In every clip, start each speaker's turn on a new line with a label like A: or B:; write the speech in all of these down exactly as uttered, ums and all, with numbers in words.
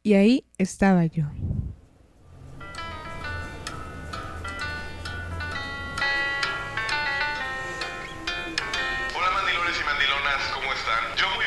A: Y ahí estaba yo.
B: Hola mandilones y mandilonas, ¿cómo están? Yo muy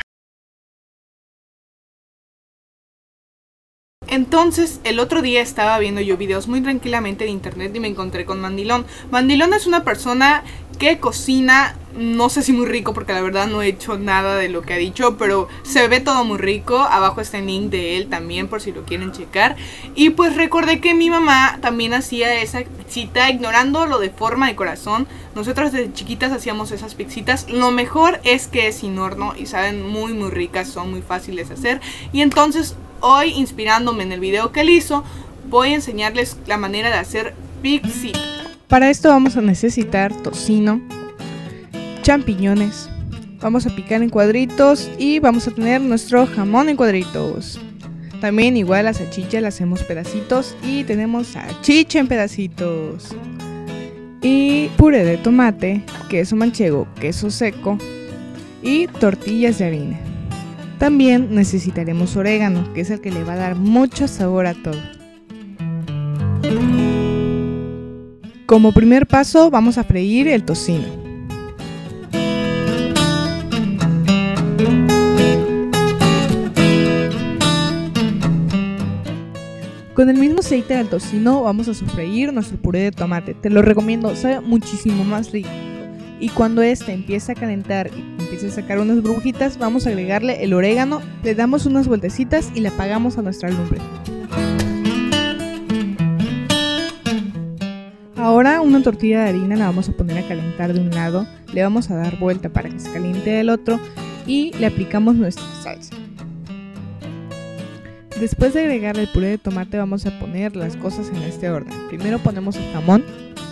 C: Entonces, el otro día estaba viendo yo videos muy tranquilamente de internet y me encontré con Mandilón. Mandilón es una persona que cocina, no sé si muy rico porque la verdad no he hecho nada de lo que ha dicho, pero se ve todo muy rico. Abajo está el link de él también por si lo quieren checar. Y pues recordé que mi mamá también hacía esa pizzita, ignorando lo de forma de corazón. Nosotros desde chiquitas hacíamos esas pizzitas. Lo mejor es que es sin horno y saben muy muy ricas, son muy fáciles de hacer. Y entonces hoy, inspirándome en el video que él hizo, voy a enseñarles la manera de hacer pizzita.
A: Para esto vamos a necesitar tocino, champiñones, vamos a picar en cuadritos y vamos a tener nuestro jamón en cuadritos. También igual la salchicha la hacemos pedacitos y tenemos salchicha en pedacitos. Y puré de tomate, queso manchego, queso seco y tortillas de harina. También necesitaremos orégano, que es el que le va a dar mucho sabor a todo. Como primer paso vamos a freír el tocino. Con el mismo aceite del tocino vamos a sofreír nuestro puré de tomate. Te lo recomiendo, sabe muchísimo más rico. Y cuando este empiece a calentar y empiece a sacar unas burbujitas, vamos a agregarle el orégano, le damos unas vueltecitas y le apagamos a nuestra lumbre. Ahora una tortilla de harina la vamos a poner a calentar de un lado, le vamos a dar vuelta para que se caliente del otro y le aplicamos nuestra salsa. Después de agregarle el puré de tomate vamos a poner las cosas en este orden. Primero ponemos el jamón,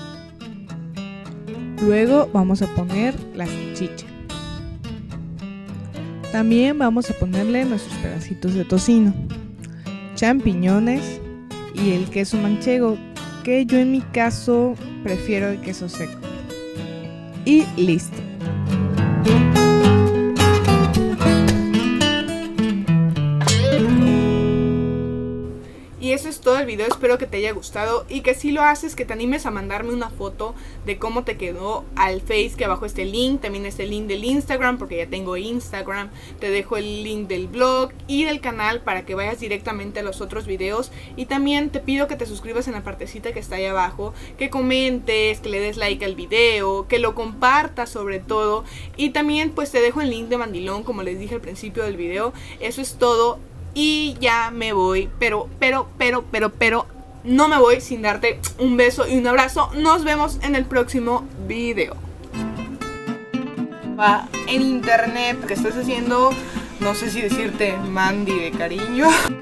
A: luego vamos a poner la salchicha. También vamos a ponerle nuestros pedacitos de tocino, champiñones y el queso manchego, que yo en mi caso prefiero el queso seco. Y listo.
C: Y eso es todo el video, espero que te haya gustado y que si lo haces, que te animes a mandarme una foto de cómo te quedó al Face, que abajo está el link, también está el link del Instagram porque ya tengo Instagram, te dejo el link del blog y del canal para que vayas directamente a los otros videos y también te pido que te suscribas en la partecita que está ahí abajo, que comentes, que le des like al video, que lo compartas sobre todo y también pues te dejo el link de Mandilón como les dije al principio del video. Eso es todo. Y ya me voy, pero, pero, pero, pero, pero no me voy sin darte un beso y un abrazo. Nos vemos en el próximo video. Va en internet que estás haciendo, no sé si decirte Mandy de cariño.